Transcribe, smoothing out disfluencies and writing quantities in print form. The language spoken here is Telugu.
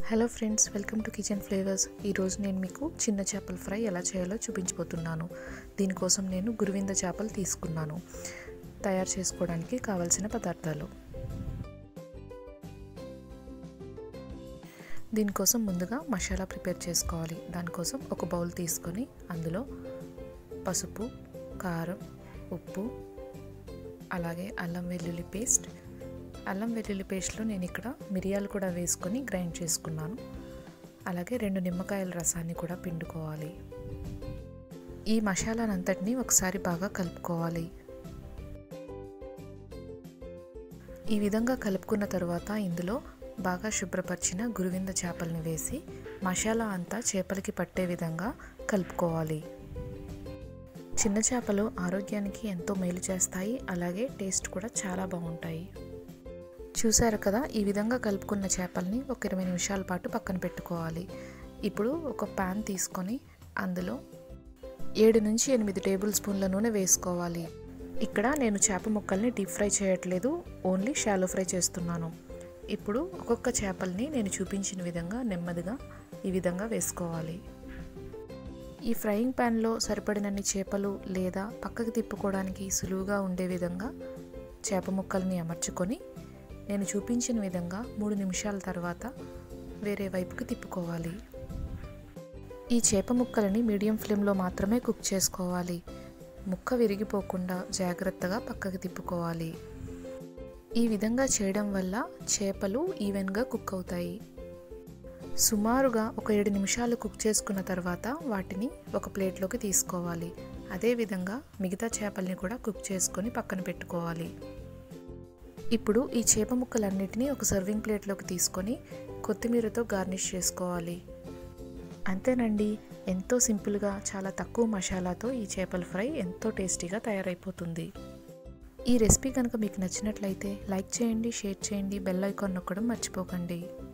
Hello friends, welcome to kitchen flavours. ఈరోజు నేను మీకు చిన్న చేపల ఫ్రై ఎలా చేయాలో చూపించబోతున్నాను. దీనికోసం నేను గురువింద చేపలు తీసుకున్నాను. తయారు చేసుకోవడానికి కావలసిన పదార్థాలు. దీనికోసం ముందుగా మసాలా ప్రిపేర్ చేసుకోవాలి. దానికోసం ఒక బౌల్ తీసుకొని అందులో పసుపు, కారం, ఉప్పు, అలాగే అల్లం వెల్లుల్లి పేస్ట్లో నేను ఇక్కడ మిరియాలు కూడా వేసుకొని గ్రైండ్ చేసుకున్నాను. అలాగే 2 నిమ్మకాయల రసాన్ని కూడా పిండుకోవాలి. ఈ మసాలానంతటిని ఒకసారి బాగా కలుపుకోవాలి. ఈ విధంగా కలుపుకున్న తర్వాత ఇందులో బాగా శుభ్రపరిచిన గురువింద చేపలను వేసి మసాలా అంతా చేపలకి పట్టే విధంగా కలుపుకోవాలి. చిన్న చేపలు ఆరోగ్యానికి ఎంతో మేలు చేస్తాయి. అలాగే టేస్ట్ కూడా చాలా బాగుంటాయి. చూసారు కదా, ఈ విధంగా కలుపుకున్న చేపల్ని ఒక 20 నిమిషాల పాటు పక్కన పెట్టుకోవాలి. ఇప్పుడు ఒక ప్యాన్ తీసుకొని అందులో 7 నుంచి 8 టేబుల్ స్పూన్ల నూనె వేసుకోవాలి. ఇక్కడ నేను చేప ముక్కల్ని డీప్ ఫ్రై చేయట్లేదు, ఓన్లీ షాలో ఫ్రై చేస్తున్నాను. ఇప్పుడు ఒక్కొక్క చేపల్ని నేను చూపించిన విధంగా నెమ్మదిగా ఈ విధంగా వేసుకోవాలి. ఈ ఫ్రైయింగ్ ప్యాన్లో సరిపడినన్ని చేపలు లేదా పక్కకి తిప్పుకోవడానికి సులువుగా ఉండే విధంగా చేప ముక్కల్ని అమర్చుకొని నేను చూపించిన విధంగా 3 నిమిషాల తర్వాత వేరే వైపుకి తిప్పుకోవాలి. ఈ చేప ముక్కలని మీడియం ఫ్లేమ్లో మాత్రమే కుక్ చేసుకోవాలి. ముక్క విరిగిపోకుండా జాగ్రత్తగా పక్కకి తిప్పుకోవాలి. ఈ విధంగా చేయడం వల్ల చేపలు ఈవెన్గా కుక్ అవుతాయి. సుమారుగా ఒక 7 నిమిషాలు కుక్ చేసుకున్న తర్వాత వాటిని ఒక ప్లేట్లోకి తీసుకోవాలి. అదేవిధంగా మిగతా చేపల్ని కూడా కుక్ చేసుకొని పక్కన పెట్టుకోవాలి. ఇప్పుడు ఈ చేప ముక్కలన్నిటినీ ఒక సర్వింగ్ ప్లేట్లోకి తీసుకొని కొత్తిమీరతో గార్నిష్ చేసుకోవాలి. అంతేనండి, ఎంతో సింపుల్గా చాలా తక్కువ మసాలాతో ఈ చేపల ఫ్రై ఎంతో టేస్టీగా తయారైపోతుంది. ఈ రెసిపీ కనుక మీకు నచ్చినట్లయితే లైక్ చేయండి, షేర్ చేయండి, బెల్ ఐకాన్ నొక్కడం మర్చిపోకండి.